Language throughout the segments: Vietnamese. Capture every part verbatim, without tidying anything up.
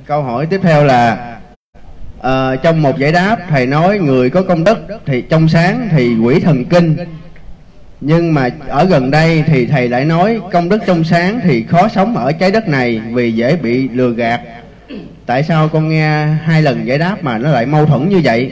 Câu hỏi tiếp theo là à, trong một giải đáp thầy nói người có công đức thì trong sáng thì quỷ thần kinh, nhưng mà ở gần đây thì thầy lại nói công đức trong sáng thì khó sống ở trái đất này vì dễ bị lừa gạt. Tại sao con nghe hai lần giải đáp mà nó lại mâu thuẫn như vậy?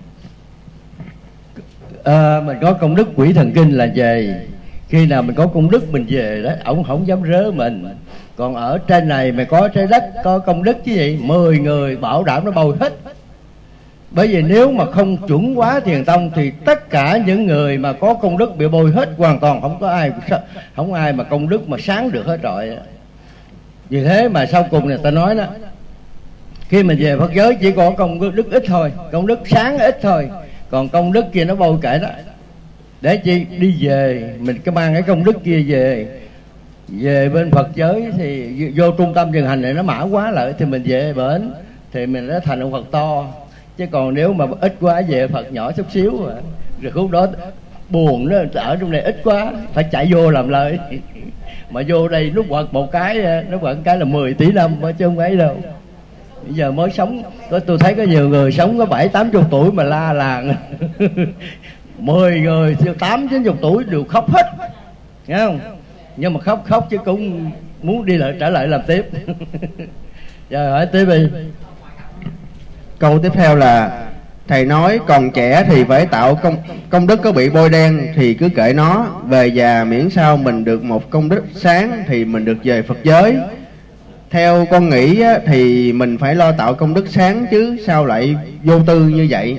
À, mình có công đức quỷ thần kinh là về khi nào mình có công đức mình về đó, ổng không dám rớ mình. Còn ở trên này mày có trái đất có công đức chứ gì, mười người bảo đảm nó bồi hết. Bởi vì nếu mà không chuẩn hóa thiền tông thì tất cả những người mà có công đức bị bồi hết hoàn toàn, không có ai không ai mà công đức mà sáng được hết rồi. Vì thế mà sau cùng này ta nói đó, khi mình về Phật giới chỉ có công đức ít thôi, công đức sáng ít thôi, còn công đức kia nó bôi kệ đó. Để chi đi về mình cứ mang cái công đức kia về, về bên Phật giới thì vô trung tâm thiền hành này nó mã quá lại thì mình về bển thì mình đã thành ông Phật to. Chứ còn nếu mà ít quá về Phật nhỏ chút xíu mà. Rồi khúc đó buồn, nó ở trong này ít quá phải chạy vô làm lời. Mà vô đây lúc quật một cái, nó quật cái là mười tỷ năm chứ không ấy đâu. Bây giờ mới sống, tôi, tôi thấy có nhiều người sống có bảy tám chục tuổi mà la làng. Mười người tám chín chục tuổi đều khóc hết, nghe không? Nhưng mà khóc khóc chứ cũng muốn đi lại trở lại làm tiếp. Giờ hỏi tiếp đi. Câu tiếp theo là thầy nói còn trẻ thì phải tạo công công đức, có bị bôi đen thì cứ kệ nó, về già miễn sao mình được một công đức sáng thì mình được về Phật giới. Theo con nghĩ thì mình phải lo tạo công đức sáng chứ sao lại vô tư như vậy?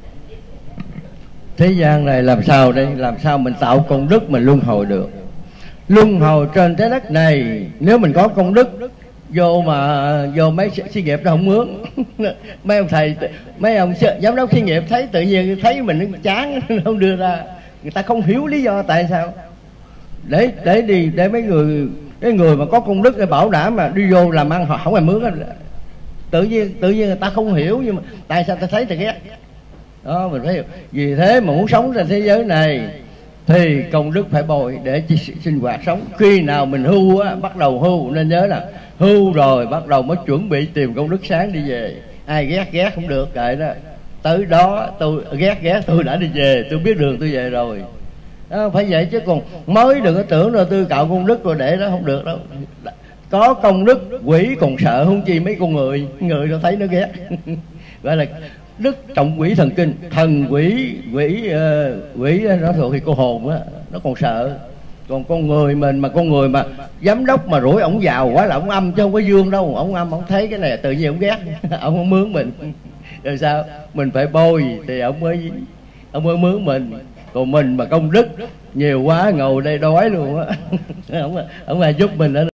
Thế gian này làm sao đây? Làm sao mình tạo công đức mình luân hồi được? Luân hồi trên trái đất này, nếu mình có công đức vô mà vô mấy xí nghiệp nó không mướn. Mấy ông thầy, mấy ông giám đốc xí nghiệp thấy tự nhiên thấy mình chán không đưa ra. Người ta không hiểu lý do tại sao. Để để đi để mấy người cái người mà có công đức để bảo đảm mà đi vô làm ăn họ không ai mướn. Tự nhiên tự nhiên người ta không hiểu, nhưng mà tại sao ta thấy ta ghét. Đó mình phải hiểu. Vì thế mà muốn sống trên thế giới này thì công đức phải bồi để sinh hoạt sống. Khi nào mình hưu á, bắt đầu hưu nên nhớ là hưu rồi bắt đầu mới chuẩn bị tìm công đức sáng đi về. Ai ghét ghét không được kệ đó. Tới đó tôi ghét ghét tôi đã đi về, tôi biết đường tôi về rồi. Đó, phải vậy chứ còn mới đừng có tưởng rồi tôi cạo công đức rồi để đó không được đâu. Có công đức quỷ còn sợ không chi mấy con người, người nó thấy nó ghét. Gọi là đức trọng quỷ thần kinh. Thần quỷ quỷ uh, quỷ nó thuộc thì cô hồn á, nó còn sợ. Còn con người mình mà con người mà giám đốc mà rủi ổng giàu quá là ổng âm chứ không có dương đâu. Ổng âm ổng thấy cái này tự nhiên ổng ghét. Ổng không mướn mình. Rồi sao? Mình phải bôi thì ổng mới ổng mới mướn mình. Còn mình mà công đức nhiều quá ngồi đây đói luôn á. Ổng ổng là giúp mình ở